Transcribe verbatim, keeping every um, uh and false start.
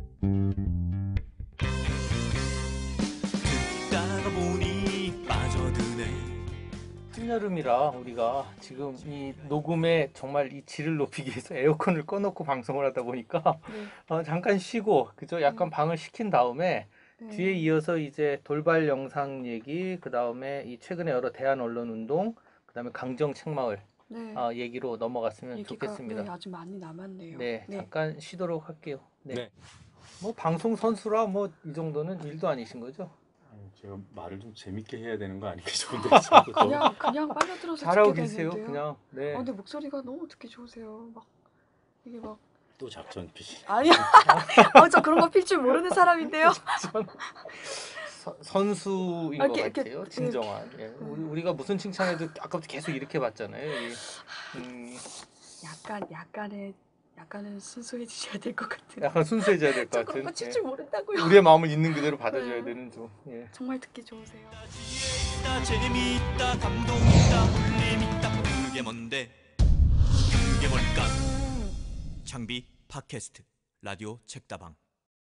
듣다가 보니 빠져드네. 한여름이라 우리가 지금 이 녹음에 정말 이 질을 높이기 위해서 에어컨을 꺼놓고 방송을 하다 보니까 네. 어, 잠깐 쉬고 그죠? 약간 음. 방을 식힌 다음에 네. 뒤에 이어서 이제 돌발 영상 얘기, 그 다음에 이 최근에 여러 대한 언론 운동, 그 다음에 강정 책마을 네. 어, 얘기로 넘어갔으면 얘기가 좋겠습니다. 네, 아주 많이 남았네요. 네, 잠깐 쉬도록 할게요. 네. 네. 뭐 방송 선수라 뭐 이 정도는 일도 아니신 거죠? 아니, 제가 말을 좀 재밌게 해야 되는 거 아닌가 싶은데 그냥 그냥 빨려들어서 잘하고 듣게 계세요, 되는데요. 그냥. 네. 아, 근데 목소리가 너무 듣기 좋으세요. 막 이게 막 또 작전 피시. 아니야. 어, 저 그런 거 필 줄 모르는 사람인데요. 서- 선수인 아, 것 이렇게, 같아요. 이렇게, 진정한. 예. 우리, 우리가 무슨 칭찬해도 아까부터 계속 이렇게 봤잖아요. 이, 음, 약간 약간의 약간은 순수해지셔야 될 것 같은. 약간 순수해져야 될 것 저 그런 같은. 거 칠 예. 줄 모른다고요. 우리의 마음을 있는 그대로 받아줘야 네. 되는 좀. 예. 정말 듣기 좋으세요. 지혜있다 재미있다 감동있다 울림있다 그게 뭔데 그게 뭘까. 장비 팟캐스트 라디오 책다방.